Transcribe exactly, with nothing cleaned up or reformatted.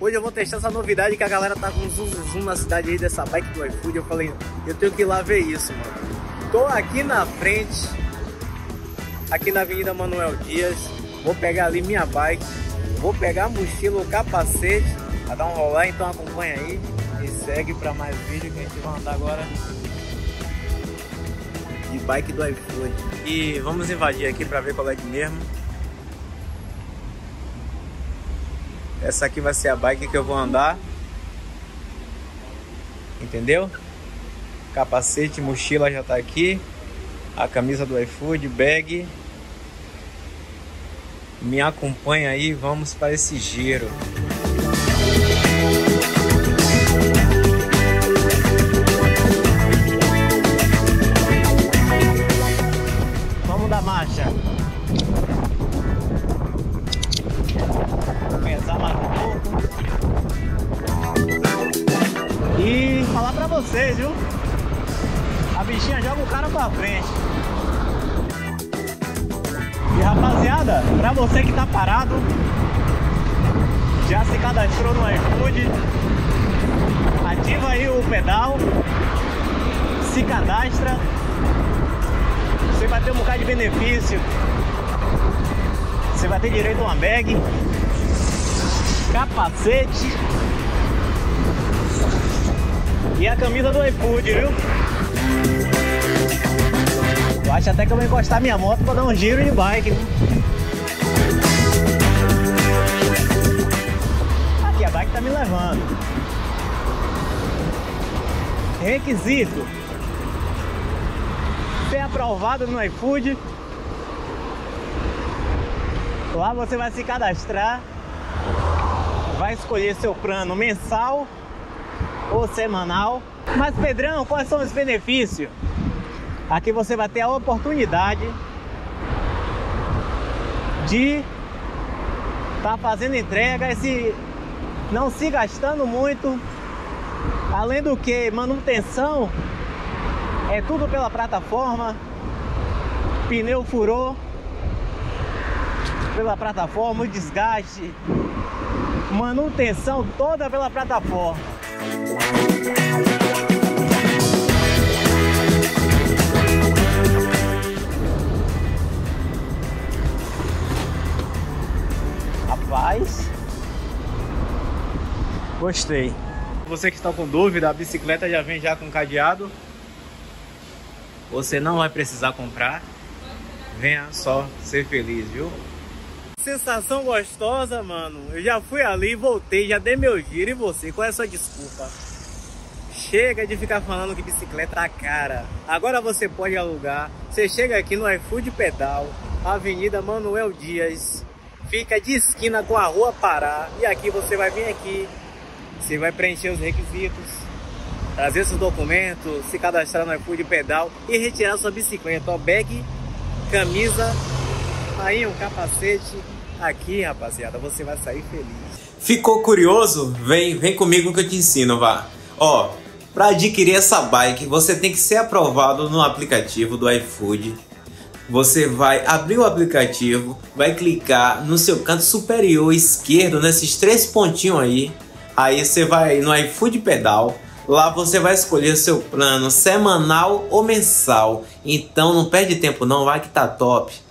Hoje eu vou testar essa novidade que a galera tá com zoom, zoom na cidade aí dessa bike do iFood. Eu falei, eu tenho que ir lá ver isso, mano. Tô aqui na frente, aqui na Avenida Manuel Dias. Vou pegar ali minha bike, vou pegar a mochila, o capacete, pra dar um rolar, então acompanha aí e segue pra mais vídeo que a gente vai andar agora de bike do iFood. E vamos invadir aqui pra ver qual é que mesmo. Essa aqui vai ser a bike que eu vou andar. Entendeu? Capacete, mochila já tá aqui. A camisa do iFood, bag. Me acompanha aí, vamos para esse giro. Vamos dar marcha. Pesar mais um pouco. E falar pra vocês, viu? A bichinha joga o cara pra frente. E rapaziada, pra você que tá parado, já se cadastrou no iFood, ativa aí o pedal, se cadastra, você vai ter um bocado de benefício. Você vai ter direito a uma bag, capacete e a camisa do iFood, viu? Eu acho até que eu vou encostar minha moto pra dar um giro de bike, viu? Aqui a bike tá me levando. Requisito: ser aprovado no iFood. Lá você vai se cadastrar, vai escolher seu plano mensal ou semanal. Mas Pedrão, quais são os benefícios? Aqui você vai ter a oportunidade de estar tá fazendo entrega, esse, não se gastando muito. Além do que, manutenção é tudo pela plataforma. Pneu furou, pela plataforma, o desgaste, manutenção toda pela plataforma. Rapaz, gostei. Você que está com dúvida, a bicicleta já vem já com cadeado. Você não vai precisar comprar. Venha só ser feliz, viu? Sensação gostosa, mano. Eu já fui ali, voltei, já dei meu giro. E você, qual é a sua desculpa? Chega de ficar falando que bicicleta tá cara. Agora você pode alugar. Você chega aqui no iFood Pedal, Avenida Manuel Dias, fica de esquina com a Rua Pará. E aqui você vai vir aqui, você vai preencher os requisitos, trazer seus documentos, se cadastrar no iFood Pedal e retirar sua bicicleta, ó, bag, camisa, aí um capacete. Aqui, rapaziada, você vai sair feliz. Ficou curioso? Vem, vem comigo que eu te ensino, vá. Ó, para adquirir essa bike, você tem que ser aprovado no aplicativo do iFood. Você vai abrir o aplicativo, vai clicar no seu canto superior esquerdo, nesses três pontinhos aí. Aí você vai no iFood Pedal. Lá você vai escolher seu plano semanal ou mensal. Então não perde tempo não, vai que tá top.